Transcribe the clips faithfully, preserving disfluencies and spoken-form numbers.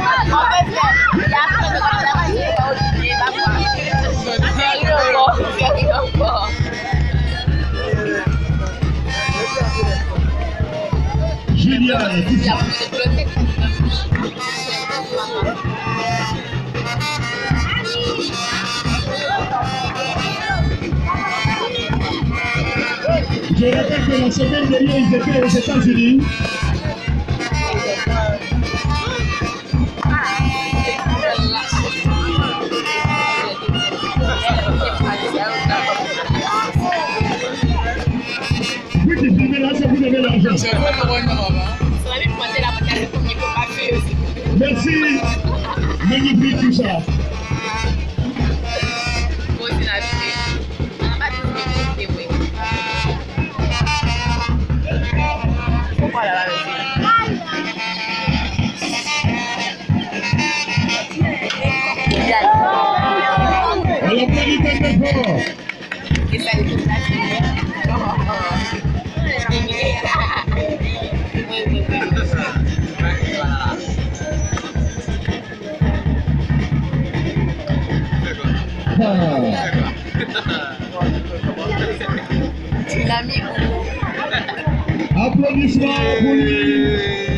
Génial. Je répète que la semaine dernière, ils étaient aux États-Unis. Vous qui filmez là, ça vous avez l'argent. Merci. Magnifique tout ça. On l'applaudit très fort. Applaudissements pour lui.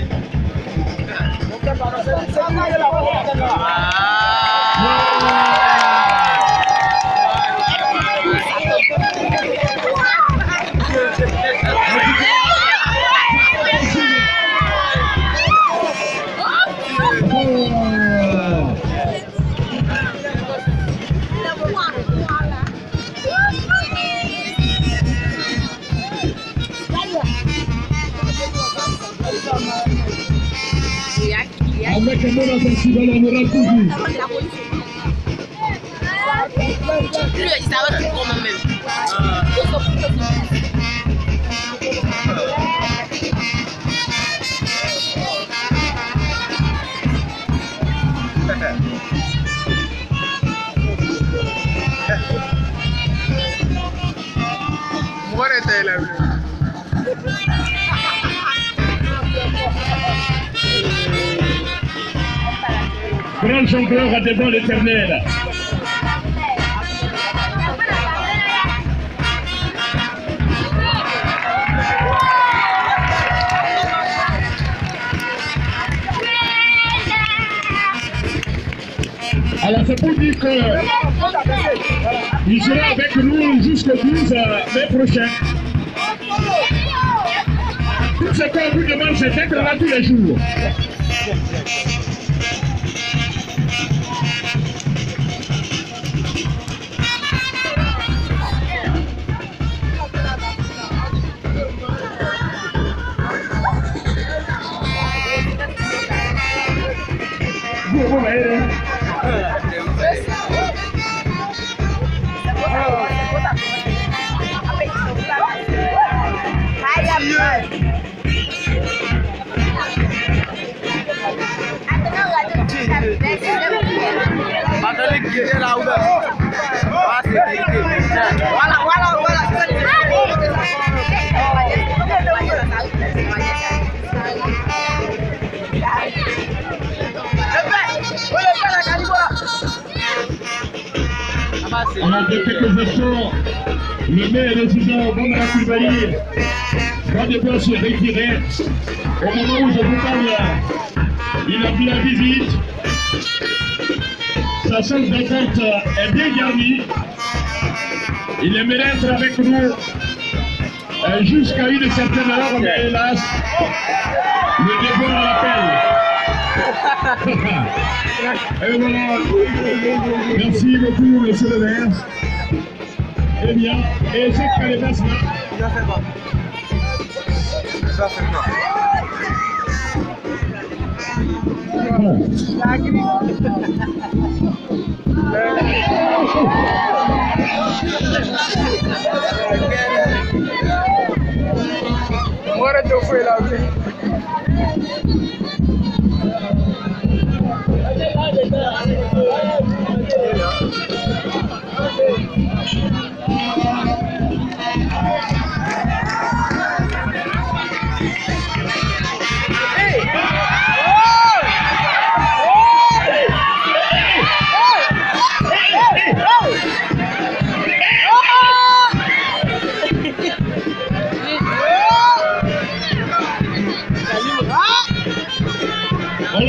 Avec un bon festival, on aura tout vu. Lui, il savait tout pour moi-même. Muérete la Grand champion à devant l'éternel. Alors c'est pour dire qu'il sera avec nous jusqu'au douze mai prochain. Tout ce qu'on vous demande, c'est d'être là tous les jours. Vous voyez, Voilà, voilà, voilà. Alors de quelques instants, le maire résident Bambara Koulibaly va devoir se retirer. Au moment où je vous parle, il a pris la visite. Sa salle d'attente est bien garnie. Il aimerait être avec nous euh, jusqu'à une certaine heure, mais hélas, le devoir l'appelle. Et voilà. Merci beaucoup, monsieur le maire. Eh bien, et cette calebasse là. Ça fait pas. Ça fait pas. Bon. Bora que eu fui lá ver. Hey! Oh!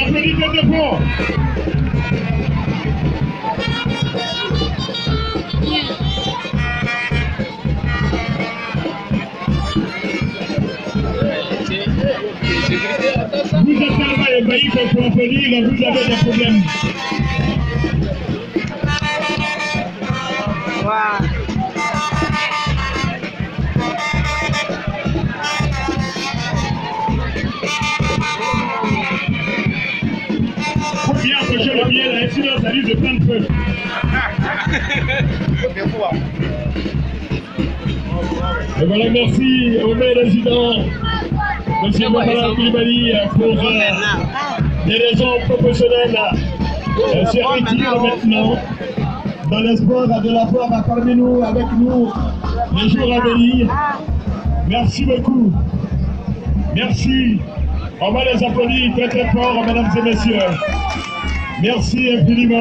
applaudit très très fort. Vous êtes tellement ébahis qu'on peut applaudir, vous avez des problèmes. Wow. Faut bien approcher le pied là, sinon ça risque de prendre feu. Et voilà, merci au maire résident, M. Mohamed Koulibaly, pour euh, des raisons professionnelles. Elle se retire maintenant, dans l'espoir de la voir parmi nous, avec nous, les jours à venir. Merci beaucoup. Merci. On va les applaudir très très fort, mesdames et messieurs. Merci infiniment.